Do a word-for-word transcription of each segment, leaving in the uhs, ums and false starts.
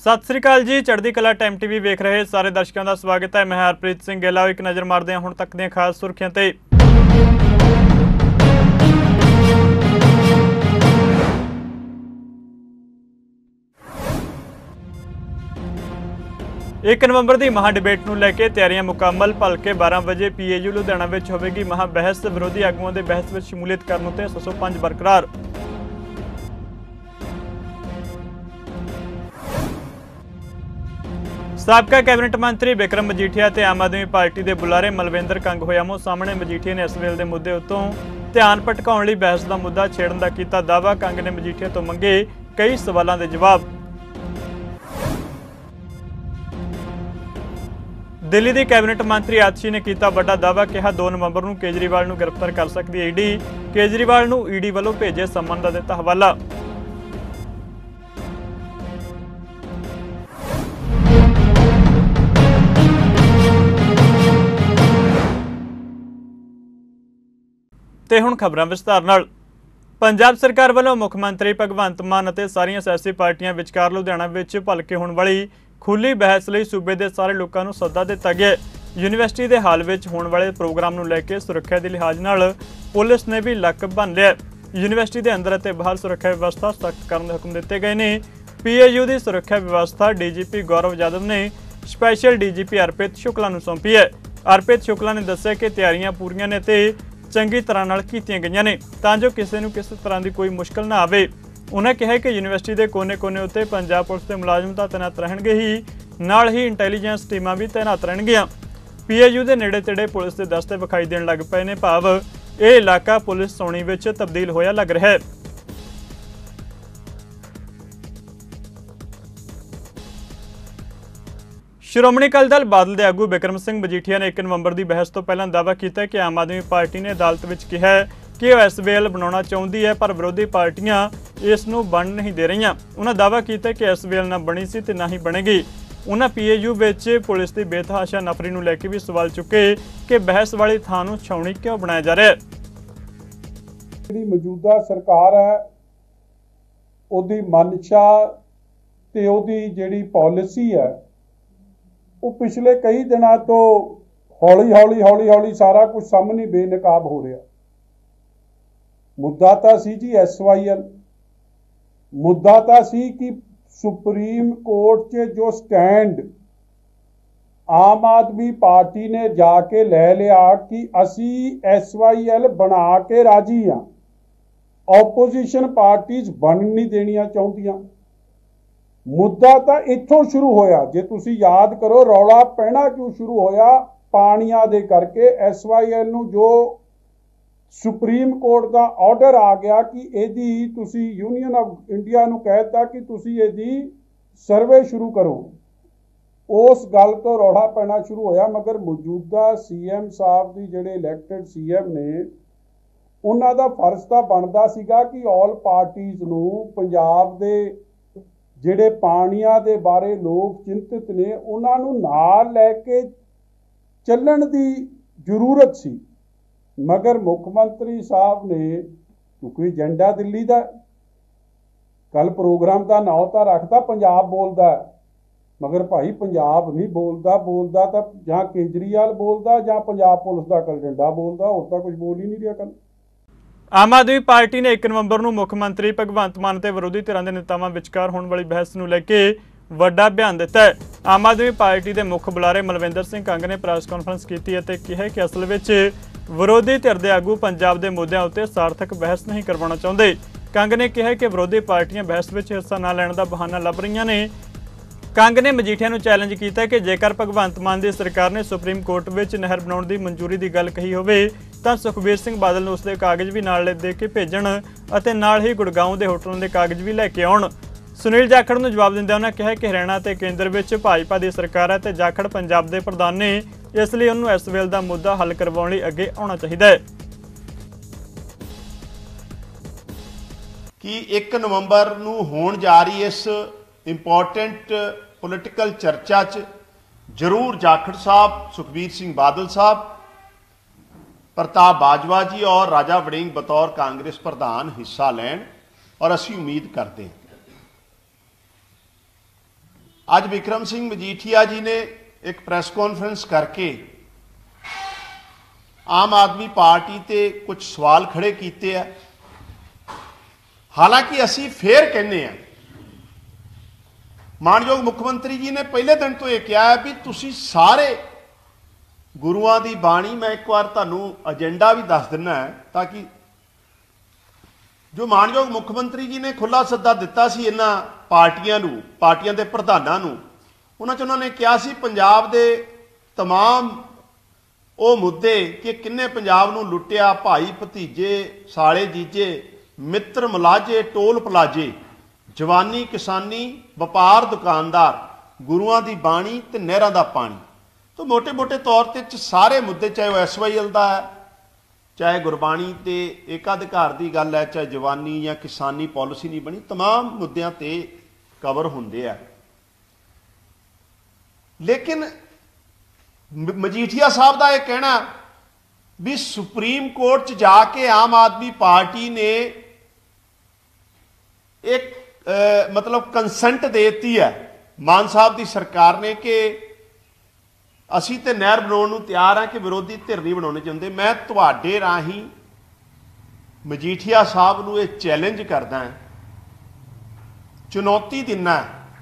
सत श्री अकाल जी, चढ़दी कला टाइम टीवी वेख रहे सारे दर्शकों का स्वागत है। मैं हरप्रीत सिंह गेला। एक नज़र मारते हैं हुण तक दी खास सुर्खियां ते। एक नवंबर की महा डिबेट नूं लैके तैयारियां मुकम्मल। भलके बारह बजे पी ए यू लुधियाना विच होवेगी महा बहस। विरोधी आगुओं के बहस में शमूलियत करने उत्ते छे सौ पांच बरकरार। साबका कैबिनेट मंत्री बिक्रम मजीठिया ते आम आदमी पार्टी के बुलारे मलविंदर कंग होए आमो सामने। मजीठिया ने इस वेले के मुद्दे उत्तों ध्यान भटकाउण लई बहस का मुद्दा छेड़न का कीता दावा। कंग ने मजीठिया तो मंगे कई सवालों के जवाब। दिल्ली की कैबिनेट मंत्री आतिशी ने किया बड़ा दावा। कहा दो नवंबर को केजरीवाल को गिरफ्तार कर सकती है ईडी। केजरीवाल को ईडी वालों भेजे सम्मन का दिता हवाला। ते हुण खबरां विस्तार नाल। पंजाब सरकार वालों मुख मंत्री भगवंत मान अते सारियां सियासी पार्टियां विचकार लुधियाना विच भलके होण वाली खुली बहस लई सूबे दे सारे लोकां नूं सद्दा दिता गया। यूनीवर्सिटी दे हाल विच होण वाले प्रोग्राम नूं लैके सुरक्षा दे लिहाज नाल पुलिस ने भी लक बन लिया। यूनीवर्सिटी दे अंदर अते बाहर सुरक्षा व्यवस्था सख्त करन दे हुकम दिते गए ने। पी ए यू दी सुरक्षा व्यवस्था D G P Gaurav Yadav ने special D G P Arpit Shukla नूं सौंपी है। अर्पित शुक्ला ने दस्सिया कि तैयारियां पूरीआं ने ते चंगी तरह नाल कीतियां गईयां ने तां जो किसी नूं किसी तरह की कोई मुश्किल ना आवे। उन्हें कहा कि यूनीवर्सिटी के कोने कोने उत्ते पंजाब पुलिस के मुलाजम तो तैनात रहणगे ही नाल ही इंटैलीजेंस टीमां भी तैनात रहणगियां। पी ए यू के नेड़े तेड़े पुलिस के दस्ते विखाई देण लग पए ने, भाव यह इलाका पुलिस सौणी विच तब्दील होया लग रहा है। श्रोमणी अकाली दल बादल के आगू बिक्रम सिंह मजीठिया ने एक नवंबर की बहस तो पहला दावा किया कि आम आदमी पार्टी ने अदालत में कहा है कि वह इस वेल बनाना चाहती है, पर विरोधी पार्टियां इसनूं बन नहीं दे रही। उन्होंने दावा किया कि इस वेल ना बनी सी ते ना ही बनेगी। उन्होंने पी ए यू विच पुलिस की बेतहाशा नफरी नूं लैके भी सवाल चुके कि बहस वाली थां नूं छाउणी क्यों बनाया जा रहा है। जिहड़ी मौजूदा सरकार है उहदी मनशा ते उहदी जिहड़ी पॉलिसी है वो पिछले कई दिनों तो हौली हौली हौली हौली सारा कुछ सामने बेनकाब हो रहा। मुद्दा तो सी जी एस वाई एल, मुद्दा तो सी कि सुप्रीम कोर्ट च जो स्टैंड आम आदमी पार्टी ने जाके ले लिया कि असी एस वाई एल बना के राजी हाँ, ओपोजिशन पार्टीज बन नहीं देनिया चाहदियां। मुद्दा तो इत्थों शुरू होया। जे तुसी याद करो रौला पैना क्यों शुरू होया, पानिया दे करके एस वाई एल नूं जो सुप्रीम कोर्ट का ऑर्डर आ गया कि एदी तुसी यूनियन ऑफ इंडिया नूं कहता कि तुसी एदी सर्वे शुरू करो, उस गल तो रौला पैना शुरू होया। मगर मौजूदा सी एम साहब की जिहड़े इलैक्टेड सी एम ने उन्हां दा फर्ज तां बनदा सीगा कि ऑल पार्टीज नूं पंजाब दे ਜਿਹੜੇ ਪਾਣੀਆਂ ਦੇ ਬਾਰੇ ਲੋਕ ਚਿੰਤਿਤ ਨੇ ਉਹਨਾਂ ਨੂੰ ਨਾਲ ਲੈ ਕੇ ਚੱਲਣ ਦੀ ਜ਼ਰੂਰਤ ਸੀ। ਮਗਰ ਮੁੱਖ ਮੰਤਰੀ ਸਾਹਿਬ ਨੇ ਕਿਉਂਕਿ ਏਜੰਡਾ ਦਿੱਲੀ ਦਾ, ਕੱਲ ਪ੍ਰੋਗਰਾਮ ਦਾ ਨਾਂ ਤਾਂ ਰੱਖਦਾ ਪੰਜਾਬ ਬੋਲਦਾ, ਮਗਰ ਭਾਈ ਪੰਜਾਬ ਨਹੀਂ ਬੋਲਦਾ। ਬੋਲਦਾ ਤਾਂ ਜਾਂ ਕੇਜਰੀਵਾਲ ਬੋਲਦਾ ਜਾਂ ਪੰਜਾਬ ਪੁਲਿਸ ਦਾ ਏਜੰਡਾ ਬੋਲਦਾ, ਹੋਰ ਤਾਂ ਕੁਝ ਬੋਲ ਹੀ ਨਹੀਂ ਰਿਹਾ। ਕੱਲ आम आदमी पार्टी ने एक नवंबर को मुख मंत्री भगवंत मान ते विरोधी धिरां दे नेतावां विचकार होने वाली बहस नूं लैके वड्डा बयान दिता है। आम आदमी पार्टी के मुख बुलारे मलविंदर सिंह कंग ने प्रैस कॉन्फ्रेंस की ते कहा कि असल विच विरोधी धिर दे आगू पंजाब के मुद्दों उत्ते सार्थक बहस नहीं करवाना चाहते। कंग ने कहा कि विरोधी पार्टियां बहस में हिस्सा न लैण दा बहाना लभ रही ने। कंग ने मजीठिया नूं चैलेंज किया कि जेकर भगवंत मान की सरकार ने सुप्रीम कोर्ट में नहर बनाउण की मंजूरी की गल कही होवे तां सुखबीर सिंह बादल नूं उसदे कागज भी नाल दे के भेजण अते नाल ही गुड़गांव के होटलों के कागज भी लैके आउण। सुनील जाखड़ नूं जवाब दिंदे उन्होंने कहा कि हरियाणा ते केंद्र विच भाजपा की सरकार है ते जाखड़ पंजाब के प्रधान ने, इसलिए उन्होंने इस वेल का मुद्दा हल करवाउण लई अगे आउणा चाहीदा है। कि एक नवंबर नूं होण जा रही इस इंपॉर्टेंट पोलिटिकल चर्चा च जरूर जाखड़ साहब, सुखबीर सिंह बादल साहब, प्रताप बाजवा जी और राजा वड़िंग बतौर कांग्रेस प्रधान हिस्सा लैण और असी उम्मीद करते हैं। ਅੱਜ ਵਿਕਰਮ ਸਿੰਘ ਮਜੀਠੀਆ जी ने एक ਪ੍ਰੈਸ ਕਾਨਫਰੰਸ करके आम आदमी पार्टी ते कुछ सवाल खड़े किए हैं। हालांकि असी फिर कहने हैं, मानयोग मुख्यमंत्री जी ने पहले दिन तो यह कहा है भी तुसी सारे गुरुआं दी बाणी, मैं एक बार तुहानू एजेंडा भी दस दिना है ताकि जो मानयोग मुख्यमंत्री जी ने खुला सद्दा दिता सी इन्हां पार्टियां नू, पार्टियां दे प्रधानां नू, उन्हां च उन्होंने कहा सी पंजाब दे तमाम ਉਹ ਮੁੱਦੇ कि किन्ने पंजाब नूं लुटिया, भाई भतीजे साले जीजे मित्र मुलाजे टोल पलाजे, जवानी किसानी व्यापार दुकानदार, गुरुआं दी बाणी ते नहरां दा पानी, तो मोटे मोटे तौर ते सारे मुद्दे, चाहे वो एस वाई एल दा है, चाहे गुरबाणी ते एकाधिकार दी गल है, चाहे जवानी या किसानी पॉलिसी नहीं बनी, तमाम मुद्दों ते कवर हुंदे आ। लेकिन मजीठिया साहब का यह कहना भी सुप्रीम कोर्ट च जाके आम आदमी पार्टी ने एक आ, मतलब कंसेंट देती है मान साहब की सरकार ने कि असी तो नहर बनाने को तैयार हाँ कि विरोधी धिर नहीं बनाने चाहते। मैं तुहाडे राही मजीठिया साहब को यह चैलेंज करदा, चुनौती दिना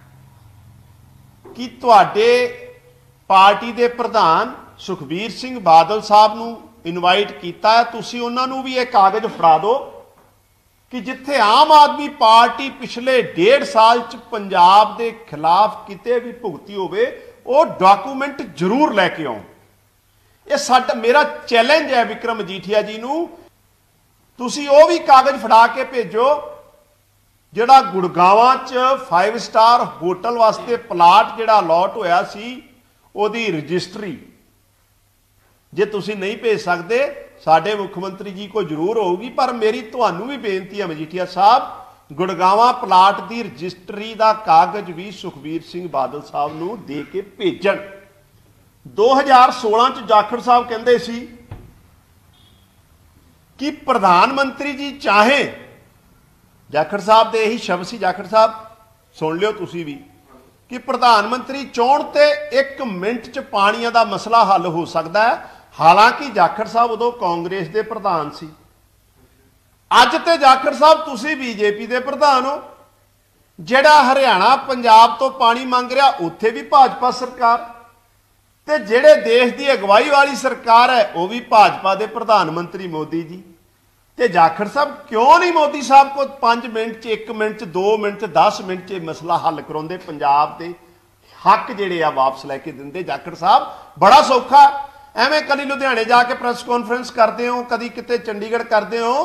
कि तुहाडे पार्टी के प्रधान सुखबीर सिंह बादल साहब नूं इनवाइट किया है, तुसीं उन्हां नूं भी एक कागज फड़ा दो कि जिथे आम आदमी पार्टी पिछले डेढ़ साल च पंजाब के खिलाफ किते भी भुगती होवे, वो डॉकूमेंट जरूर लैके आओ। ये साडा मेरा चैलेंज है विक्रम मजीठिया जी नूं, तुसीं वो भी कागज फड़ा के भेजो जिहड़ा गुड़गावां च फाइव स्टार होटल वास्ते प्लाट जिहड़ा अलॉट होया सी ਉਹਦੀ रजिस्ट्री, जे तुसीं नहीं भेज सकते साडे मुख्यमंत्री जी को जरूर होगी, पर मेरी तुहानू भी बेनती है मजीठिया साहब, गुड़गावा प्लाट की रजिस्ट्री का कागज भी सुखबीर सिंह बादल साहब नूं दे के भेजण। दो हज़ार सोलह च जाखड़ साहब कहंदे सी कि प्रधानमंत्री जी चाहे, जाखड़ साहब दे यही शब्द सी, जाखड़ साहब सुन लियो तुसीं भी, कि प्रधानमंत्री चाहण ते एक मिनट च पानिया का मसला हल हो सकता है। हालांकि जाखड़ साहब उदों कांग्रेस के प्रधान सी, अज ते जाखड़ साहब तुसीं बीजेपी के प्रधान हो। जिहड़ा हरियाणा पंजाब तो पानी मंग रहा उत्थे भी भाजपा सरकार, ते जिहड़े देश की अगवाई वाली सरकार है वह भी भाजपा के प्रधानमंत्री मोदी जी। ते जाखड़ साहब क्यों नहीं मोदी साहब को पांच मिनट च, एक मिनट च, दो मिनट च, दस मिनट च मसला हल कराउंदे, पंजाब के हक जिहड़े आ वापस लैके दिंदे। जाखड़ साहब बड़ा सौखा, एवें कदी लुधियाने जाके प्रेस कॉन्फ्रेंस करते हो, कदी किते चंडीगढ़ करते हो।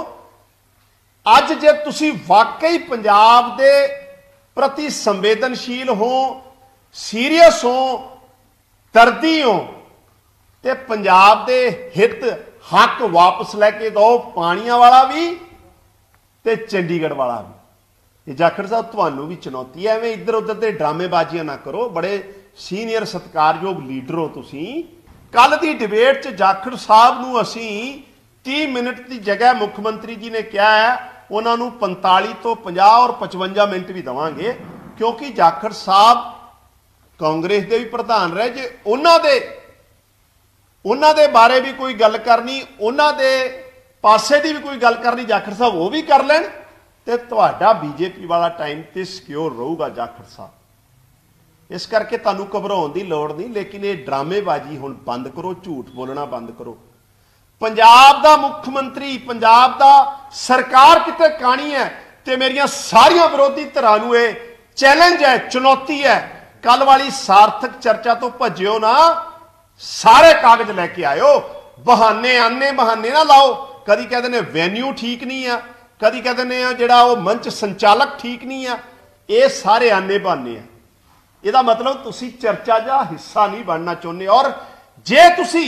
अज जे तुसीं वाकई पंजाब के प्रति संवेदनशील हो, सीरीयस हो, दर्दी हो, ते पंजाब के हित हक वापस लैके दो, पानिया वाला भी ते चंडीगढ़ वाला भी। जाखड़ साहब तुहानू भी चुनौती है, एवें इधर उधर के ड्रामेबाजियां ना करो, बड़े सीनियर सत्कारयोग लीडर हो तुसीं। कल की डिबेट च जाखड़ साहब नूं असीं तीस मिनट की जगह मुख्यमंत्री जी ने कहा है उन्होंने पैंताली तो पचास और पचवंजा मिनट भी देवांगे, क्योंकि जाखड़ साहब कांग्रेस के भी प्रधान रहे। जे उन्हां दे उन्हां दे बारे भी कोई गल करनी, उन्हां दे पासे की भी कोई गल करनी, जाखड़ साहब वो भी कर लैण ते तुहाडा बीजेपी वाला टाइम ते सिक्योर रहूगा जाखड़ साहब। इस करके तुहानू घबराउण दी लोड़ नहीं, लेकिन ये ड्रामेबाजी हुण बंद करो, झूठ बोलना बंद करो। पंजाब दा मुख्यमंत्री, पंजाब दा सरकार किते काणी है, ते मेरियां सारियां विरोधी धिरां नूं ये चैलेंज है, चुनौती है। कल वाली सार्थक चर्चा तो भज्जिओ ना, सारे कागज लैके आयो। बहाने आने बहाने ना लाओ, कदी कहते ने वेन्यू ठीक नहीं है, कदी कहते ने जिहड़ा वो मंच संचालक ठीक नहीं है, ये सारे आने बहाने है। ਇਹਦਾ मतलब तुसी चर्चा का हिस्सा नहीं बनना चाहते। और जे तुसी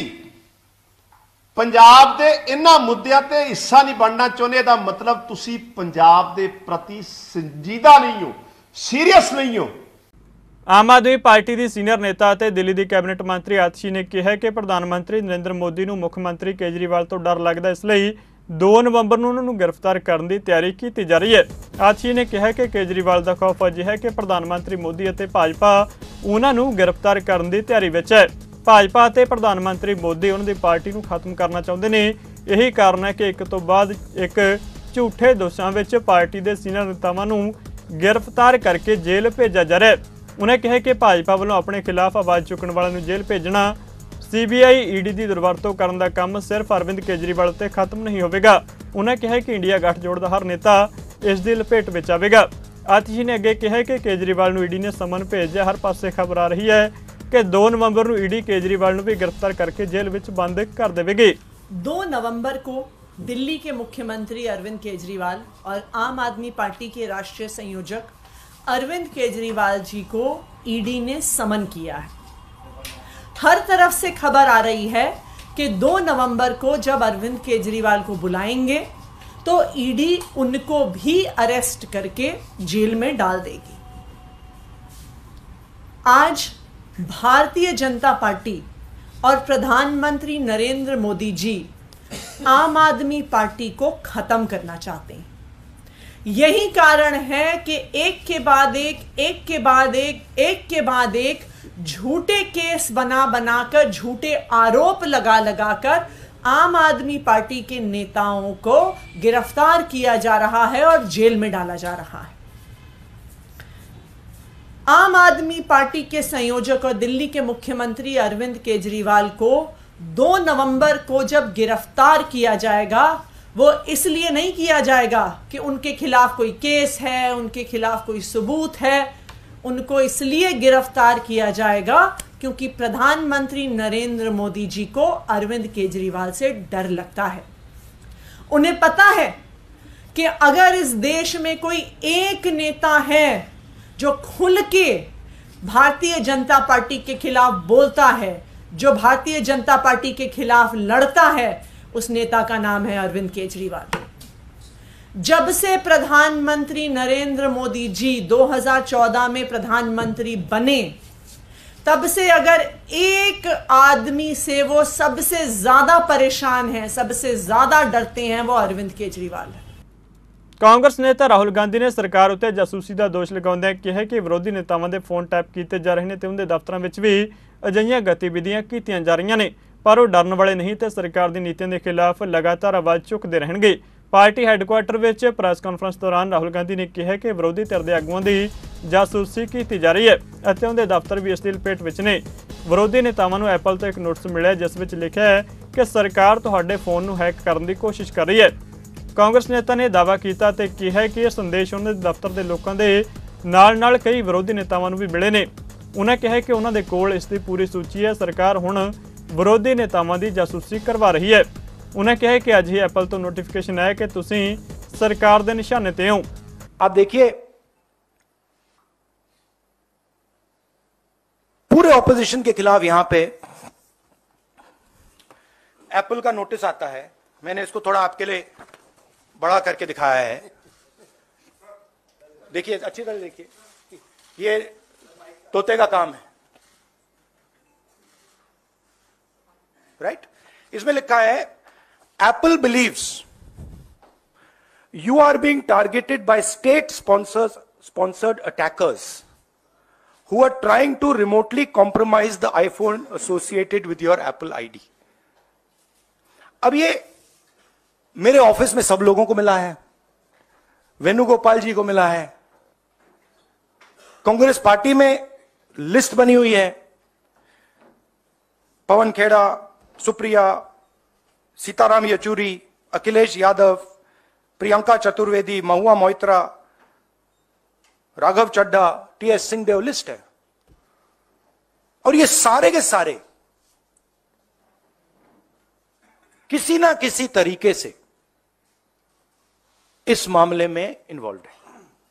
पंजाब के इन्हां मुद्दों ते हिस्सा नहीं बनना चाहते, इसका मतलब तुसी पंजाब के प्रति संजीदा नहीं हो, सीरीयस नहीं हो। आम आदमी पार्टी की सीनियर नेता ते दिल्ली की कैबिनेट मंत्री आतिशी ने कहा कि प्रधानमंत्री नरेंद्र मोदी को मुख्यमंत्री केजरीवाल तो डर लगता, इसलिए दो नवंबर ਨੂੰ ਉਹਨਾਂ ਨੂੰ ਗ੍ਰਿਫਤਾਰ ਕਰਨ ਦੀ ਤਿਆਰੀ ਕੀਤੀ ਜਾ ਰਹੀ ਹੈ। ਆਥੀ ਨੇ ਕਿਹਾ ਕਿ ਕੇਜਰੀਵਾਲ ਦਾ ਖੌਫ ਅਜਿਹਾ ਹੈ ਕਿ ਪ੍ਰਧਾਨ ਮੰਤਰੀ ਮੋਦੀ ਅਤੇ ਭਾਜਪਾ ਉਹਨਾਂ ਨੂੰ ਗ੍ਰਿਫਤਾਰ ਕਰਨ ਦੀ ਤਿਆਰੀ ਵਿੱਚ ਹੈ। ਭਾਜਪਾ ਅਤੇ ਪ੍ਰਧਾਨ ਮੰਤਰੀ ਮੋਦੀ ਉਹਨਾਂ ਦੀ ਪਾਰਟੀ ਨੂੰ ਖਤਮ ਕਰਨਾ ਚਾਹੁੰਦੇ ਨੇ। ਇਹੀ ਕਾਰਨ ਹੈ ਕਿ ਇੱਕ ਤੋਂ ਬਾਅਦ ਇੱਕ ਝੂਠੇ ਦੋਸ਼ਾਂ ਵਿੱਚ ਪਾਰਟੀ ਦੇ ਸੀਨੀਅਰ ਨੇਤਾਵਾਂ ਨੂੰ गिरफ्तार करके जेल भेजा जा रहा है। उन्हें कहा कि भाजपा वालों अपने खिलाफ आवाज़ चुकने वालों नूं जेल भेजना C B I E D की दुरवरतों करने का काम सिर्फ अरविंद केजरीवाल ते खत्म नहीं होगा। उन्हें कहा कि इंडिया गठजोड़ का हर नेता इस दी लपेट में आवेगा। आतिशी ने अगे कहा कि केजरीवाल नूं ई डी ने समन भेजा। हर पासे खबर आ रही है कि दो नवंबर नूं ई डी केजरीवाल नूं भी गिरफ्तार करके जेल में बंद कर देगी। दो नवंबर को दिल्ली के मुख्यमंत्री अरविंद केजरीवाल और आम आदमी पार्टी के राष्ट्रीय संयोजक अरविंद केजरीवाल जी को ईडी ने समन किया है। हर तरफ से खबर आ रही है कि दो नवंबर को जब अरविंद केजरीवाल को बुलाएंगे तो ईडी उनको भी अरेस्ट करके जेल में डाल देगी। आज भारतीय जनता पार्टी और प्रधानमंत्री नरेंद्र मोदी जी आम आदमी पार्टी को खत्म करना चाहते हैं। यही कारण है कि एक के बाद एक एक के बाद एक एक के बाद एक झूठे केस बना बनाकर झूठे आरोप लगा लगाकर आम आदमी पार्टी के नेताओं को गिरफ्तार किया जा रहा है और जेल में डाला जा रहा है। आम आदमी पार्टी के संयोजक और दिल्ली के मुख्यमंत्री अरविंद केजरीवाल को दो नवंबर को जब गिरफ्तार किया जाएगा वो इसलिए नहीं किया जाएगा कि उनके खिलाफ कोई केस है, उनके खिलाफ कोई सबूत है। उनको इसलिए गिरफ्तार किया जाएगा क्योंकि प्रधानमंत्री नरेंद्र मोदी जी को अरविंद केजरीवाल से डर लगता है। उन्हें पता है कि अगर इस देश में कोई एक नेता है जो खुल के भारतीय जनता पार्टी के खिलाफ बोलता है, जो भारतीय जनता पार्टी के खिलाफ लड़ता है, उस नेता का नाम है अरविंद केजरीवाल। जब से प्रधानमंत्री नरेंद्र मोदी जी दो हज़ार चौदह में प्रधानमंत्री बने तब से अगर एक आदमी से वो सबसे ज्यादा परेशान है, सबसे ज्यादा डरते हैं, वो अरविंद केजरीवाल है। कांग्रेस नेता राहुल गांधी ने सरकार उत्ते जासूसी का दोष लगाउंदे कहा कि विरोधी नेतावां दे फोन टैप किए जा रहे हैं ते उनके दफ्तरां विच भी अजिहियां गतिविधियां कीतियां जा रही ने, पर वो डरन वाले नहीं ते सरकार दी नीतियां के खिलाफ लगातार आवाज़ चुकते रहणगे। पार्टी हैडकुआटर विच प्रैस कॉन्फ्रेंस दौरान राहुल गांधी ने कहा कि विरोधी धिर दे आगुआं दी जासूसी की जा रही है अते उनके दफ्तर भी इस दी लपेट विच ने। विरोधी नेतावां नूं एप्पल तो एक नोटिस मिलिਆ जिस विच लिखिਆ है कि सरकार तुहाडे फोन नूं हैक करन दी कोशिश कर रही है। कांग्रेस नेता ने दावा किया ते कहा कि यह संदेश उन्होंने दफ्तर के लोगों के नाल नाल कई विरोधी नेतावां नूं भी मिले ने। उन्हें कहा कि उन्होंने कोल इसकी पूरी सूची है। सरकार हुण विरोधी नेतावां की जासूसी करवा रही है। उन्हें कहा कि अज ही एप्पल तो नोटिफिकेशन आया कि तुसीं सरकार के निशाने ते हो। आप देखिए पूरे ऑपोजिशन के खिलाफ यहां पे एप्पल का नोटिस आता है। मैंने इसको थोड़ा आपके लिए बड़ा करके दिखाया है। देखिए अच्छी तरह देखिए, ये तोते का काम है, राइट। इसमें लिखा है Apple believes you are being targeted by state sponsors sponsored attackers who are trying to remotely compromise the iPhone associated with your Apple ID. अब ये मेरे ऑफिस में सब लोगों को मिला है, वेणुगोपाल जी को मिला है, कांग्रेस पार्टी में लिस्ट बनी हुई है, Pawan Khera, Supriya, Sitaram Yechury, Akhilesh Yadav, Priyanka Chaturvedi, Mahua Moitra, Raghav Chadha, T S Singhdeo list है। और ये सारे के सारे किसी ना किसी तरीके से इस मामले में इन्वॉल्व है।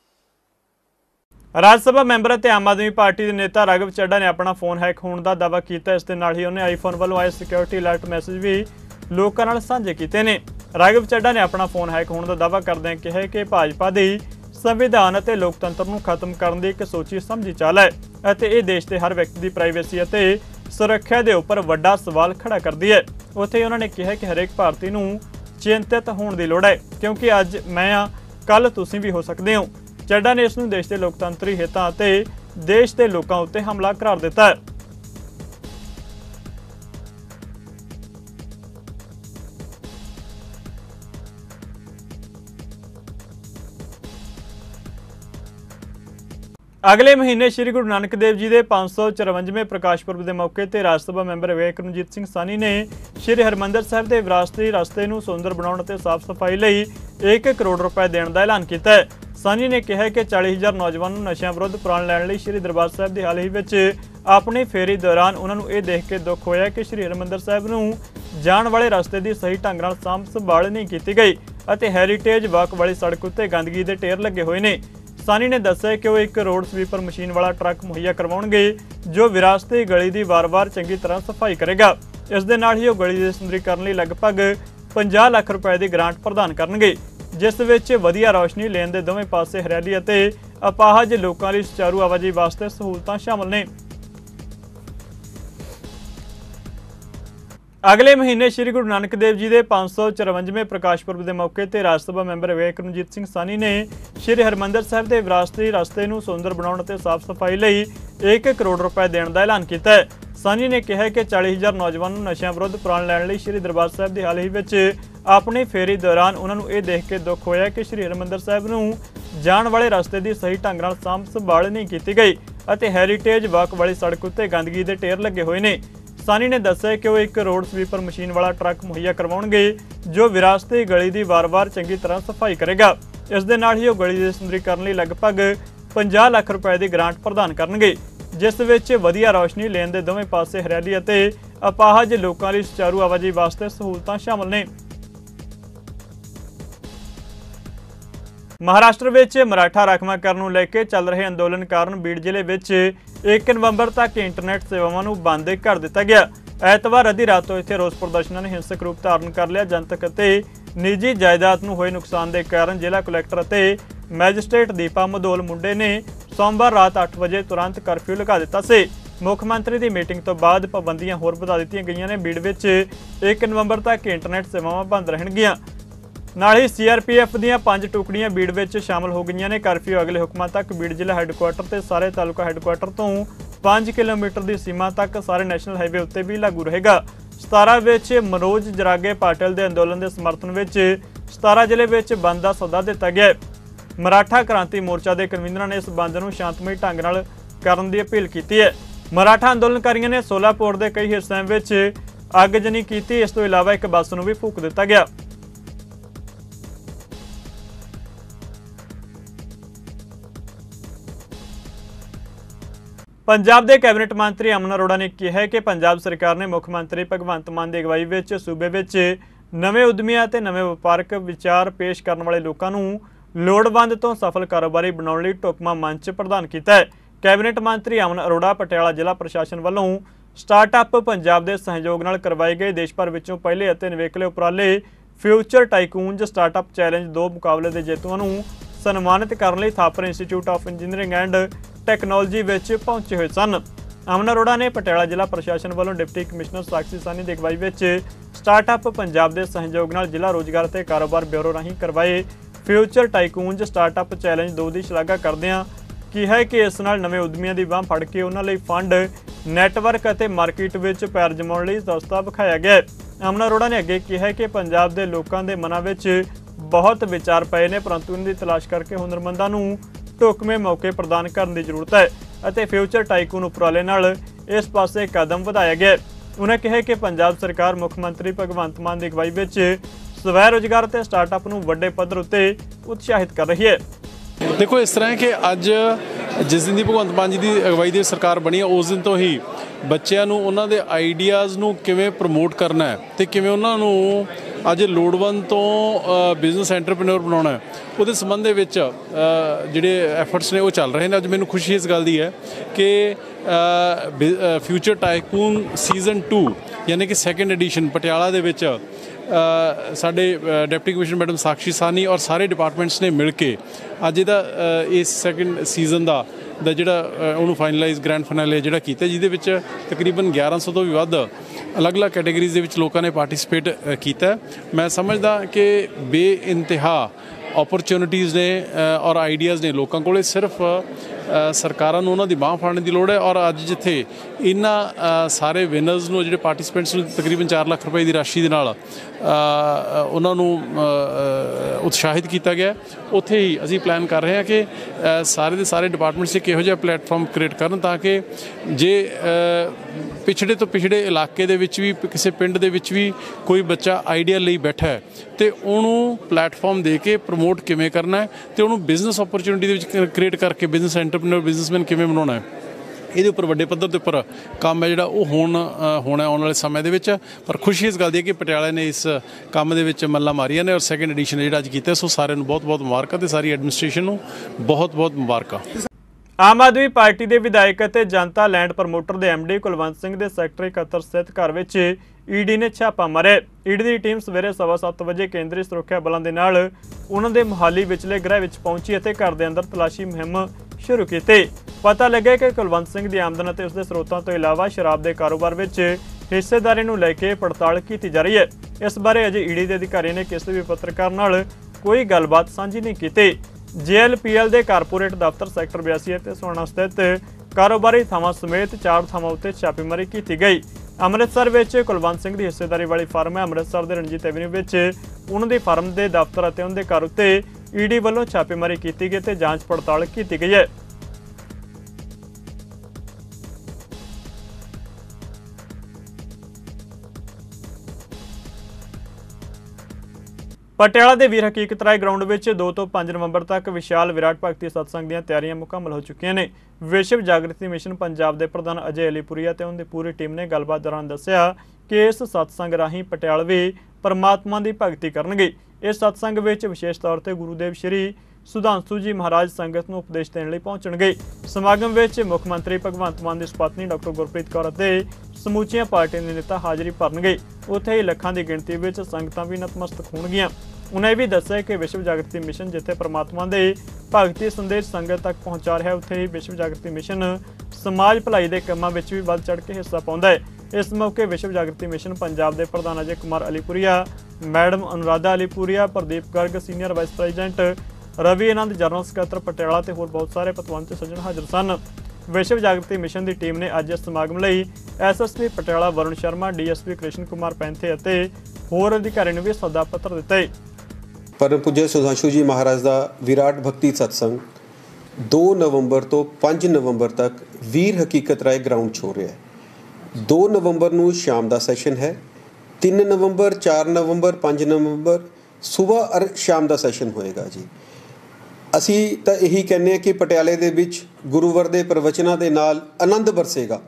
राज्यसभा मैंबर ते आम आदमी पार्टी के नेता राघव चड्ढा ने अपना फोन हैक होने का दावा किया। इस दे नाल ही उन्हें आईफोन वालों आए सिक्योरिटी अलर्ट मैसेज भी लोगों नाल साझे किए ने। राघव चड्ढा ने अपना फोन हैक होने का दावा करदे कहा कि भाजपा की संविधान और लोकतंत्र को खत्म करने की एक सोची समझी चाल है और यह देश के हर व्यक्ति की प्राइवेसी और सुरक्षा के उपर वड्डा सवाल खड़ा करती है। उत्थे उन्होंने कहा कि हरेक भारती को चिंतित होने की लोड़ है, क्योंकि अज मैं हाँ कल तुसीं भी हो सकते हो। ਚੱਡਾ ने इसनूं देश के लोकतंत्री हितां ते देश के लोगों उत्ते हमला करार दिता है। अगले महीने श्री गुरु नानक देव जी के पाँच सौ चरवंजवें प्रकाश पुरब के मौके पर राज सभा मैंबर विक्रमजीत सिंह सानी ने श्री हरमंदर साहिब के विरासती रस्ते को सुंदर बनाने और साफ सफाई लई एक करोड़ रुपए देने का ऐलान किया है। सानी ने कहा कि चालीस हज़ार नौजवानों नशा विरुद्ध प्राण लैण लई श्री दरबार साहिब की हाल ही में अपनी फेरी दौरान उन्होंने ये देख के दुख होया कि श्री हरमंदर साहिब नूं जाण वाले रस्ते की सही ढंग नाल सांभ संभाल नहीं की गई और हैरीटेज वाक वाली सड़क उत्ते गंदगी के ढेर लगे हुए हैं। सानी ने दस्सिया कि वो एक रोड स्वीपर मशीन वाला ट्रक मुहैया करवाउणगे जो विरासती गली की वार वार चंगी तरह सफाई करेगा। इस दे नाल ही वो गली के सुंदरीकरण लई लगभग पचास लाख रुपए की ग्रांट प्रदान करनगे, जिस विच वधिया रोशनी लेन दे दोवें पासे हरियाली अते अपाहज लोकां लई सुचारू आवाजाही वास्ते सहूलतां शामिल ने। अगले महीने श्री गुरु नानक देव जी के पाँच सौ चरवंजवें प्रकाश पुरब के मौके पर राज सभा मैंबर विक्रमजीत सिंह सानी ने श्री हरमंदर साहिब के विरासती रस्ते को सुंदर बनाने और साफ सफाई लई एक करोड़ रुपए देने का ऐलान किया है। सानी ने कहा कि चालीस हज़ार नौजवानों नशा विरुद्ध प्राण लैण लई श्री दरबार साहिब की हाल ही में अपनी फेरी दौरान उन्होंने ये देख के दुख होया कि श्री हरमंदर साहिब नूं जाण वाले रस्ते की सही ढंग नाल सांभ संभाल नहीं की गई और हैरीटेज वाक वाली सड़क उत्ते गंदगी के ढेर लगे हुए हैं। सानी ने दस्सिया कि वो एक रोड स्वीपर मशीन वाला ट्रक मुहैया करवाउणगे जो विरासती गली की वार वार चंगी तरह सफाई करेगा। इस दे नाल ही वो गली के सुंदरीकरण लई लगभग पचास लाख रुपए की ग्रांट प्रदान करनगे, जिस विच वधिया रोशनी लेन दे दोवें पासे हरियाली अते अपाहज लोकां लई सुचारू आवाजाही वास्ते सहूलतां शामिल ने। महाराष्ट्र विच मराठा राखवांकरण नूं लैके चल रहे अंदोलन कारण बीड़ जिले विच एक नवंबर तक इंटरनेट सेवावां नूं बंद कर दिता गया। ऐतवार अद्धी रात तो इत्थे रोस प्रदर्शनां ने हिंसक रूप धारण कर लिया। जनतक अते निजी जायदाद नूं होए नुकसान के कारण जिला कलैक्टर अते मैजिस्ट्रेट दीपा मधोल मुंडे ने सोमवार रात अठ बजे तुरंत करफ्यू लगा दिता सी। मुख्यमंत्री की मीटिंग तो बाद पाबंदियां होर वधा दित्तियां गईयां ने। बीड़ विच एक नवंबर तक इंटरनेट सेवावां बंद रहणगीਆਂ। नाल ही सी आर पी एफ दीयां पंज टुकड़ियां बीड़ विच शामिल हो गईयां ने। करफ्यू अगले हुक्मां तक बीड़ जिला हैडकुआटर ते सारे तालुका हैडकुआटर तो पाँच किलोमीटर की सीमा तक सारे नैशनल हाईवे उत्ते भी लागू रहेगा। सतारा विच मनोज जरागे पाटिल के अंदोलन के समर्थन विच सतारा जिले विच बंद का सੱਦਾ दिता गया। मराठा क्रांति मोर्चा के कन्वीनर ने इस बंद नूं शांतमई ढंग नाल करन दी अपील की है। मराठा अंदोलनकारियों ने सोलापुर के कई हिस्सों में अगजनी की। इस तो इलावा एक बस नूं भी फूक दिता गया। पंजाब के कैबिनेट मंत्री अमन अरोड़ा ने कहा है कि पंजाब सरकार ने मुख्यमंत्री भगवंत मान की अगवाई में सूबे में नवे उद्यमियां ते नवे वपारक विचार पेश करने वाले लोगों को लोड़वंद तो सफल कारोबारी बनाने लई ढुकवां मंच प्रदान किया है। कैबिनेट मंत्री अमन अरोड़ा पटियाला जिला प्रशासन वालों स्टार्टअप पंजाब के सहयोग नाल करवाए गए देश भर विचों पहले अते निवेकले उपराले फ्यूचर टाइकून्स स्टार्टअप चैलेंज दो मुकाबले के जेतुओं नूं सन्मानित करने लई Thapar institute of engineering and technology विच पहुंचे हुए सन। अमन अरोड़ा ने पटियाला जिला प्रशासन वालों डिप्टी कमिश्नर साक्षी सानी की अगवाई में स्टार्टअप पंजाब के सहयोग नाल जिला रोजगार ते कारोबार ब्यूरो राहीं करवाए फ्यूचर टाइकून्स स्टार्टअप चैलेंज दो की शलाघा करदिआं कहा है कि इस नाल नवे उद्यमियों की बांह फड़ के उन्हां लई फंड नैटवर्क अते मार्केट विच पैर जमाउण लई रस्ता विखाया गया है। अमन अरोड़ा ने अगे कहा है कि पंजाब के लोगों के मनां विच बहुत विचार पए ने, परंतु इन्हां दी तलाश करके हुनरमंदां नूं ढुकवें मौके प्रदान करने की जरूरत है अते फ्यूचर टाइकून उपराले नाल इस पासे कदम वधाया गया। उन्होंने कहा कि पंजाब सरकार मुख्यमंत्री भगवंत मान की अगवाई में स्वै रोजगार ते स्टार्टअप नूं वड्डे पद्धर उत्ते उत्साहित कर रही है। देखो इस तरह है कि अज जिस दिन की भगवंत मान जी की अगवाई की सरकार बनी है उस दिन तो ही बच्चों नूं उन्हां दे आइडियाज़ नूं किवें प्रमोट करना है ते किवें उन्हां नूं अज लोड़वंद तो बिजनस एंटरप्रेन्योर बनाना है उहदे संबंध दे विच जिहड़े एफर्ट्स ने वो चल रहे हैं। अज मैनूं खुशी इस गल दी है कि फ्यूचर टाइकून सीजन टू यानी कि सैकेंड एडिशन पटियाला दे विच ਸਾਡੇ deputy commissioner madam Sakshi Sawhney ਔਰ ਸਾਰੇ ਡਿਪਾਰਟਮੈਂਟਸ ਨੇ ਮਿਲ ਕੇ ਅੱਜ ਇਹਦਾ ਇਸ ਸੈਕਿੰਡ ਸੀਜ਼ਨ ਦਾ ਦਾ ਜਿਹੜਾ ਉਹਨੂੰ ਫਾਈਨਲਾਈਜ਼ ਗ੍ਰੈਂਡ ਫਾਈਨਲ ਜਿਹੜਾ ਕੀਤਾ, ਜਿਹਦੇ ਵਿੱਚ ਤਕਰੀਬਨ ਗਿਆਰਾਂ ਸੌ ਤੋਂ ਵੀ ਵੱਧ ਅਲੱਗ-ਅਲੱਗ ਕੈਟੇਗਰੀਜ਼ ਦੇ ਵਿੱਚ ਲੋਕਾਂ ਨੇ ਪਾਰਟਿਸਿਪੇਟ ਕੀਤਾ। ਮੈਂ ਸਮਝਦਾ ਕਿ ਬੇਇੰਤਹਾ ਓਪਰਚੁਨਿਟੀਜ਼ ਨੇ ਔਰ ਆਈਡੀਆਜ਼ ਨੇ ਲੋਕਾਂ ਕੋਲ। ਸਿਰਫ ਸਰਕਾਰਾਂ ਨੂੰ ਉਹਨਾਂ ਦੀ ਬਾਂਹ ਫੜਨ ਦੀ ਲੋੜ ਹੈ। ਔਰ ਅੱਜ ਜਿੱਥੇ ਇਹਨਾਂ ਸਾਰੇ ਵਿਨਰਸ ਨੂੰ, ਜਿਹੜੇ ਪਾਰਟਿਸਪੈਂਟਸ ਨੂੰ ਤਕਰੀਬਨ ਚਾਰ ਲੱਖ ਰੁਪਏ ਦੀ ਰਾਸ਼ੀ ਦੇ ਨਾਲ ਉਹਨਾਂ ਨੂੰ ਉਤਸ਼ਾਹਿਤ ਕੀਤਾ ਗਿਆ, ਉੱਥੇ ਹੀ ਅਸੀਂ ਪਲਾਨ ਕਰ ਰਹੇ ਹਾਂ ਕਿ ਸਾਰੇ ਦੇ ਸਾਰੇ ਡਿਪਾਰਟਮੈਂਟਸ ਇੱਕ ਇਹੋ ਜਿਹਾ ਪਲੇਟਫਾਰਮ ਕ੍ਰੀਏਟ ਕਰਨ ਤਾਂ ਕਿ ਜੇ ਪਿਛੜੇ ਤੋਂ ਪਿਛੜੇ ਇਲਾਕੇ ਦੇ ਵਿੱਚ ਵੀ, ਕਿਸੇ ਪਿੰਡ ਦੇ ਵਿੱਚ ਵੀ ਕੋਈ ਬੱਚਾ ਆਈਡੀਆ ਲਈ ਬੈਠਾ ਹੈ ਤੇ ਉਹਨੂੰ ਪਲੇਟਫਾਰਮ ਦੇ ਕੇ ਪ੍ਰਮੋਟ ਕਿਵੇਂ ਕਰਨਾ ਹੈ ਤੇ ਉਹਨੂੰ ਬਿਜ਼ਨਸ ਓਪਰਚੁਨਿਟੀ ਦੇ ਵਿੱਚ ਕ੍ਰੀਏਟ ਕਰਕੇ ਬਿਜ਼ਨਸ ਐਂਟਰਪ੍ਰੀਨਰ, ਬਿਜ਼ਨਸਮੈਨ ਕਿਵੇਂ ਬਣਾਉਣਾ ਹੈ, ਇਹਦੇ ਉੱਪਰ ਵੱਡੇ ਪੱਧਰ ਦੇ ਉੱਪਰ ਕੰਮ ਹੈ ਜਿਹੜਾ ਉਹ ਹੁਣ ਹੋਣਾ ਆਉਣ ਵਾਲੇ ਸਮੇਂ ਦੇ ਵਿੱਚ। ਪਰ ਖੁਸ਼ੀ ਇਸ ਗੱਲ ਦੀ ਹੈ ਕਿ ਪਟਿਆਲਾ ਨੇ ਇਸ ਕੰਮ ਦੇ ਵਿੱਚ ਮੱਲਾਂ ਮਾਰੀਆਂ ਨੇ ਔਰ ਸੈਕਿੰਡ ਐਡੀਸ਼ਨ ਜਿਹੜਾ ਅੱਜ ਕੀਤਾ, ਸੋ ਸਾਰਿਆਂ ਨੂੰ ਬਹੁਤ ਬਹੁਤ ਮੁਬਾਰਕਾਂ ਤੇ ਸਾਰੀ ਐਡਮਿਨਿਸਟ੍ਰੇਸ਼ਨ ਨੂੰ ਬਹੁਤ ਬਹੁਤ ਮੁਬਾਰਕਾਂ। ਆਮ ਆਦਮੀ ਪਾਰਟੀ ਦੇ ਵਿਧਾਇਕ ਅਤੇ ਜਨਤਾ ਲੈਂਡ ਪ੍ਰਮੋਟਰ ਦੇ ਐਮਡੀ ਕੁਲਵੰਤ ਸਿੰਘ ਦੇ ਸੈਕਟਰੀ ਇਕੱਤਰ ਸਥਿਤ ਘਰ ਵਿੱਚ ਈਡੀ ਨੇ ਛਾਪਾ ਮਾਰਿਆ। ਈਡੀ ਦੀ ਟੀਮ ਸਵੇਰੇ ਸਵਾ ਸੱਤ ਵਜੇ ਕੇਂਦਰੀ ਸੁਰੱਖਿਆ ਬਲਾਂ ਦੇ ਨਾਲ ਉਹਨਾਂ ਦੇ ਮੁਹਾਲੀ ਵਿਚਲੇ ਗ੍ਰਹਿ ਵਿੱਚ ਪਹੁੰਚੀ ਅਤੇ ਘਰ ਦੇ ਅੰਦਰ ਤਲਾਸ਼ੀ ਮੁਹਿੰਮ ਸ਼ੁਰੂ ਕੀਤੀ। ਪਤਾ ਲੱਗਿਆ ਕਿ ਕੁਲਵੰਤ ਸਿੰਘ ਦੀ ਆਮਦਨ ਅਤੇ ਉਸਦੇ ਸਰੋਤਾਂ ਤੋਂ ਇਲਾਵਾ ਸ਼ਰਾਬ ਦੇ ਕਾਰੋਬਾਰ ਵਿੱਚ ਹਿੱਸੇਦਾਰੀ ਨੂੰ ਲੈ ਕੇ ਪੜਤਾਲ ਕੀਤੀ ਜਾ ਰਹੀ ਹੈ। ਇਸ ਬਾਰੇ ਅਜੇ ਈਡੀ ਦੇ ਅਧਿਕਾਰੀ ਨੇ ਕਿਸੇ ਵੀ ਪੱਤਰਕਾਰ ਨਾਲ ਕੋਈ ਗੱਲਬਾਤ ਸਾਂਝੀ ਨਹੀਂ ਕੀਤੀ। ਜੇ ਐਲ ਪੀ ਐਲ ਦੇ ਕਾਰਪੋਰੇਟ ਦਫ਼ਤਰ ਸੈਕਟਰ ਬਿਆਸੀ ਅਤੇ ਸੋਹਣਾ ਸਥਿਤ ਕਾਰੋਬਾਰੀ ਥਾਵਾਂ ਸਮੇਤ ਚਾਰ ਥਾਵਾਂ ਉੱਤੇ ਛਾਪੇਮਾਰੀ ਕੀਤੀ ਗਈ। ਅੰਮ੍ਰਿਤਸਰ ਵਿੱਚ ਕੁਲਵੰਤ ਸਿੰਘ ਦੀ ਹਿੱਸੇਦਾਰੀ ਵਾਲੀ ਫਰਮ ਹੈ। ਅੰਮ੍ਰਿਤਸਰ ਦੇ ਰਣਜੀਤ ਐਵਨਿਊ ਵਿੱਚ ਉਹਨਾਂ ਦੀ ਫਰਮ ਦੇ ਦਫ਼ਤਰ ਅਤੇ ਉਹਨਾਂ ਦੇ ਘਰ ਉੱਤੇ ਈਡੀ ਵੱਲੋਂ ਛਾਪੇਮਾਰੀ ਕੀਤੀ ਗਈ ਤੇ ਜਾਂਚ ਪੜਤਾਲ ਕੀਤੀ ਗਈ ਹੈ। ਪਟਿਆਲਾ ਦੇ ਵੀਰ ਹਕੀਕਤ ਰਾਏ ਗਰਾਊਂਡ ਵਿੱਚ ਦੋ ਤੋਂ ਪੰਜ ਨਵੰਬਰ ਤੱਕ ਵਿਸ਼ਾਲ ਵਿਰਾਟ ਭਗਤੀ ਸਤਸੰਗ ਦੀਆਂ ਤਿਆਰੀਆਂ ਮੁਕੰਮਲ ਹੋ ਚੁੱਕੀਆਂ ਨੇ। ਵਿਸ਼ਵ ਜਾਗਰਤੀ ਮਿਸ਼ਨ ਪੰਜਾਬ ਦੇ ਪ੍ਰਧਾਨ ਅਜੇ ਅਲੀਪੁਰੀਆ ਤੇ ਉਹਨਾਂ ਦੀ ਪੂਰੀ ਟੀਮ ਨੇ ਗੱਲਬਾਤ ਦੌਰਾਨ ਦੱਸਿਆ ਕਿ ਇਸ ਸਤਸੰਗ ਰਾਹੀਂ ਪਟਿਆਲਵੀ ਪਰਮਾਤਮਾ ਦੀ ਭਗਤੀ ਕਰਨਗੇ। ਇਸ ਸਤਸੰਗ ਵਿੱਚ ਵਿਸ਼ੇਸ਼ ਤੌਰ ਤੇ ਗੁਰੂਦੇਵ ਸ਼੍ਰੀ ਸੁਧਾਂਸ਼ੂ ਜੀ ਮਹਾਰਾਜ ਸੰਗਤ ਨੂੰ ਉਪਦੇਸ਼ ਦੇਣ ਲਈ ਪਹੁੰਚਣਗੇ। ਸਮਾਗਮ ਵਿੱਚ ਮੁੱਖ ਮੰਤਰੀ ਭਗਵੰਤ ਮਾਨ ਦੀ ਸੁਪਤਨੀ ਡਾਕਟਰ ਗੁਰਪ੍ਰੀਤ ਕੌਰ ਅਤੇ ਸਮੁੱਚੀਆਂ ਪਾਰਟੀਆਂ ਦੇ ਨੇਤਾ ਹਾਜ਼ਰੀ ਭਰਨਗੇ। ਉੱਥੇ ਹੀ ਲੱਖਾਂ ਦੀ ਗਿਣਤੀ ਵਿੱਚ ਸੰਗਤਾਂ ਵੀ ਨਤਮਸਤਕ ਹੋਣਗੀਆਂ। उन्हें भी दस्या कि विश्व जागृति मिशन जिथे परमात्मा के भगती संदेश संगत तक पहुँचा रहा है, उत्थे ही विश्व जागृति मिशन समाज भलाई के कामों में भी बढ़ चढ़ के हिस्सा पाउंदा है। इस मौके विश्व जागृति मिशन पंजाब के प्रधान Ajay Kumar Alipuria, madam Anuradha Alipuria, Pradeep Garg senior vice president Ravi Anand general सकत्तर पटियाला ते होर बहुत सारे पतवंत सज्जन हाजिर सन। विश्व जागृति मिशन की टीम ने अज इस समागम लई S S P Patiala Varun Sharma, D S P Krishan Kumar Panthe और होर अधिकारियों ने भी सदा पत्र दिता है। परम पूज्य सुधांशु जी महाराज का विराट भक्ति सत्संग दो नवंबर तो पाँच नवंबर तक वीर हकीकत राय ग्राउंड 'ਚ ਹੋ ਰਿਹਾ है। दो नवंबर ਨੂੰ शाम का सैशन है, तीन नवंबर, चार नवंबर, पाँच नवंबर सुबह और शाम का सैशन होएगा जी। ਅਸੀਂ ਤਾਂ ਇਹੀ ਕਹਿੰਦੇ ਹਾਂ ਕਿ ਪਟਿਆਲੇ ਦੇ ਵਿੱਚ ਗੁਰੂਵਰ ਦੇ ਪ੍ਰਵਚਨਾਂ ਦੇ ਨਾਲ ਆਨੰਦ ਵਰਸੇਗਾ।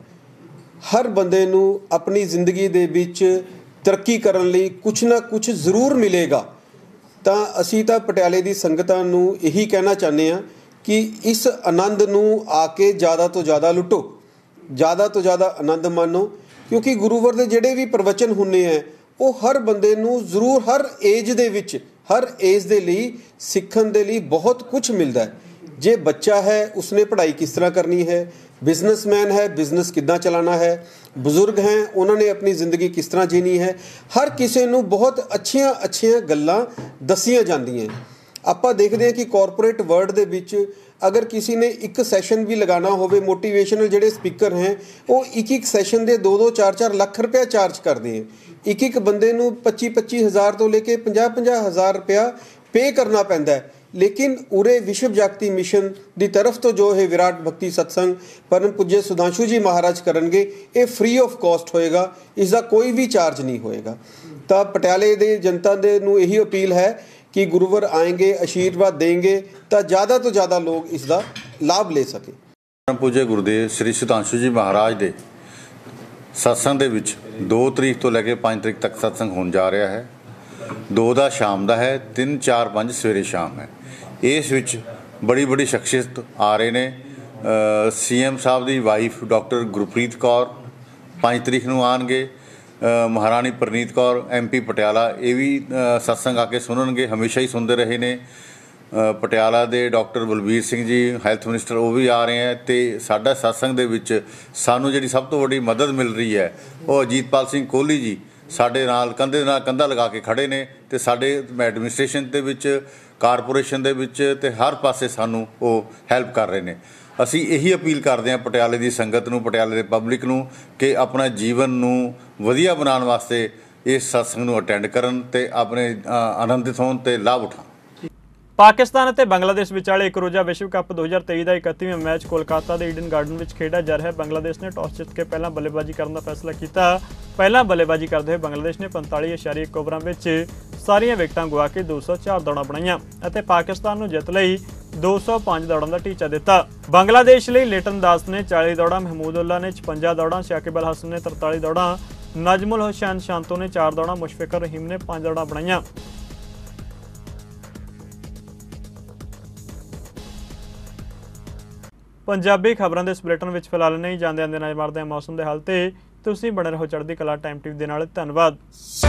ਹਰ ਬੰਦੇ ਨੂੰ ਆਪਣੀ ਜ਼ਿੰਦਗੀ ਦੇ ਵਿੱਚ ਤਰੱਕੀ ਕਰਨ ਲਈ ਕੁਝ ਨਾ ਕੁਝ ਜ਼ਰੂਰ ਮਿਲੇਗਾ। ਤਾਂ ਅਸੀਂ ਤਾਂ ਪਟਿਆਲੇ ਦੀ ਸੰਗਤਾਂ ਨੂੰ ਇਹੀ ਕਹਿਣਾ ਚਾਹੁੰਦੇ ਹਾਂ ਕਿ ਇਸ ਆਨੰਦ ਨੂੰ ਆ ਕੇ ਜ਼ਿਆਦਾ ਤੋਂ ਜ਼ਿਆਦਾ ਲੁੱਟੋ, ਜ਼ਿਆਦਾ ਤੋਂ ਜ਼ਿਆਦਾ ਆਨੰਦ ਮਾਣੋ, ਕਿਉਂਕਿ ਗੁਰੂਵਰ ਦੇ ਜਿਹੜੇ ਵੀ ਪ੍ਰਵਚਨ ਹੁੰਦੇ ਹੈ ਉਹ ਹਰ ਬੰਦੇ ਨੂੰ ਜ਼ਰੂਰ ਹਰ ਏਜ ਦੇ ਵਿੱਚ हर एज के लिए सीखने के लिए बहुत कुछ मिलता है। जे बच्चा है उसने पढ़ाई किस तरह करनी है, बिजनेसमैन है बिजनेस कितना चलाना है, बजुर्ग हैं उन्होंने अपनी ज़िंदगी किस तरह जीनी है, हर किसी को बहुत अच्छिया अच्छिया गल्लां दसियां जांदियां। ਆਪਾਂ देखते हैं कि कॉरपोरेट वर्ल्ड ਦੇ ਵਿੱਚ अगर किसी ने एक सैशन भी लगाना हो, मोटिवेशनल ਜਿਹੜੇ स्पीकर हैं वो एक एक सैशन ਦੇ दो दो चार चार ਲੱਖ रुपया चार्ज करते हैं। एक एक बंदे ਨੂੰ पच्ची पच्ची हज़ार तो लेके ਪੰਜਾਹ ਪੰਜਾਹ हज़ार रुपया पे करना पैंदा है। लेकिन उरे विश्व जागती मिशन की तरफ तो जो है विराट भक्ति सत्संग परम पूज्य सुधांशु जी महाराज करनगे, ये फ्री ऑफ कॉस्ट होएगा, इसका कोई भी चार्ज नहीं होएगा। तो पटियाले की जनता दे नूं यही अपील है कि गुरुवर आएंगे, आशीर्वाद देंगे तो ज़्यादा तो ज़्यादा लोग इसका लाभ ले सके। परम पूज्य गुरुदेव श्री सुधांशु जी महाराज के सत्संग दे विच दो तरीक तो लैके पाँच तरीक तक सत्संग होने जा रहा है। दो का शाम का है, तीन चार पाँच सवेरे शाम है। इस विच बड़ी बड़ी शख्सियत आ रहे ने। सी एम साहब की वाइफ डॉक्टर गुरप्रीत कौर पाँच तरीक नूं आणगे, ਅ, ਮਹਾਰਾਣੀ ਪ੍ਰਨੀਤ ਕੌਰ ਐਮ ਪੀ ਪਟਿਆਲਾ ਇਹ ਵੀ ਅ, ਸਤਸੰਗ ਆ ਕੇ ਸੁਣਨਗੇ, ਹਮੇਸ਼ਾ ਹੀ ਸੁਣਦੇ ਰਹੇ ਨੇ। ਅ, ਪਟਿਆਲਾ ਦੇ doctor Balbir Singh ji health minister ਉਹ ਵੀ ਆ ਰਹੇ ਹੈ ਅਤੇ ਸਾਡਾ ਸਤਸੰਗ ਦੇ ਵਿੱਚ ਸਾਨੂੰ ਜਿਹੜੀ ਸਭ ਤੋਂ ਵੱਡੀ ਮਦਦ ਮਿਲ ਰਹੀ ਹੈ ਉਹ ਅਜੀਤਪਾਲ ਸਿੰਘ ਕੋਹਲੀ ਜੀ ਸਾਡੇ ਨਾਲ ਕੰਧੇ ਦੇ ਨਾਲ ਕੰਧਾ ਲਗਾ ਕੇ ਖੜੇ ਨੇ ਅਤੇ ਸਾਡੇ ਐਡਮਿਨਿਸਟ੍ਰੇਸ਼ਨ ਦੇ ਵਿੱਚ, ਕਾਰਪੋਰੇਸ਼ਨ ਦੇ ਵਿੱਚ ਅਤੇ ਹਰ ਪਾਸੇ ਸਾਨੂੰ ਉਹ ਹੈਲਪ ਕਰ ਰਹੇ ਨੇ। ਅਸੀਂ ਇਹੀ ਅਪੀਲ ਕਰਦੇ ਹਾਂ ਪਟਿਆਲੇ ਦੀ ਸੰਗਤ ਨੂੰ, ਪਟਿਆਲੇ ਦੇ ਪਬਲਿਕ ਨੂੰ ਕਿ ਆਪਣਾ ਜੀਵਨ ਨੂੰ ਵਧੀਆ ਬਣਾਉਣ ਵਾਸਤੇ ਇਸ ਸਤਸੰਗ ਨੂੰ ਅਟੈਂਡ ਕਰਨ ਅਤੇ ਆਪਣੇ ਆਨੰਦਿਤ ਹੋਣ ਅਤੇ ਲਾਭ ਉਠਾਉਣ। ਪਾਕਿਸਤਾਨ ਅਤੇ ਬੰਗਲਾਦੇਸ਼ ਵਿਚਾਲੇ ਇੱਕ ਰੋਜ਼ਾ ਵਿਸ਼ਵ ਕੱਪ ਦੋ ਹਜ਼ਾਰ ਤੇਈ ਦਾ ਇਕੱਤੀਵਾਂ ਮੈਚ ਕੋਲਕਾਤਾ ਦੇ ਈਡਨ ਗਾਰਡਨ ਵਿੱਚ ਖੇਡਿਆ ਜਾ ਰਿਹਾ ਹੈ। ਬੰਗਲਾਦੇਸ਼ ਨੇ ਟਾਸ ਜਿੱਤ ਕੇ ਪਹਿਲਾਂ ਬੱਲੇਬਾਜ਼ੀ ਕਰਨ ਦਾ ਫੈਸਲਾ ਕੀਤਾ। ਪਹਿਲਾਂ ਬੱਲੇਬਾਜ਼ੀ ਕਰਦੇ ਹੋਏ ਬੰਗਲਾਦੇਸ਼ ਨੇ ਪੰਤਾਲੀ ਇਸ਼ਾਰੀਆ ਇੱਕ ਓਵਰਾਂ ਵਿੱਚ ਸਾਰੀਆਂ ਵਿਕਟਾਂ ਗੁਆ ਕੇ ਦੋ ਸੌ ਚਾਰ ਦੌੜਾਂ ਬਣਾਈਆਂ ਅਤੇ ਪਾਕਿਸਤਾਨ ਨੂੰ ਜਿੱਤ ਲਈ ਦੋ ਸੌ ਪੰਜ ਦੌੜਾਂ ਦਾ ਟੀਚਾ ਦਿੱਤਾ। ਬੰਗਲਾਦੇਸ਼ ਲਈ ਲਿਟਨ ਦਾਸ ਨੇ ਚਾਲੀ ਦੌੜਾਂ, ਮਹਿਮੂਦੁੱਲਾ ਨੇ ਛਪੰਜਾ ਦੌੜਾਂ, ਸ਼ਾਕਿਬ ਅਲ ਹਸਨ ਨੇ ਤਰਤਾਲੀ ਦੌੜਾਂ, ਨਜਮੁਲ ਹੁਸੈਨ ਸ਼ਾਂਤੋ ਨੇ ਚਾਰ ਦੌੜਾਂ, ਮੁਸ਼ਫਿਕਰ ਰਹੀਮ ਨੇ ਪੰਜ ਦੌੜਾਂ ਬਣਾਈਆਂ। ਪੰਜਾਬੀ ਖਬਰਾਂ ਦੇ ਇਸ ਬੁਲੇਟਿਨ ਵਿੱਚ ਫਿਲਹਾਲ ਨਹੀਂ ਜਾਂਦੇ ਆਂਦੇ ਨਜ਼ਰ ਮਾਰਦੇ ਹਾਂ ਮੌਸਮ ਦੇ ਹਾਲ ਤੇ। ਤੁਸੀਂ ਬਣੇ ਰਹੋ ਚੜ੍ਹਦੀ ਕਲਾ ਟਾਈਮ ਟੀਵੀ ਦੇ ਨਾਲ। ਧੰਨਵਾਦ।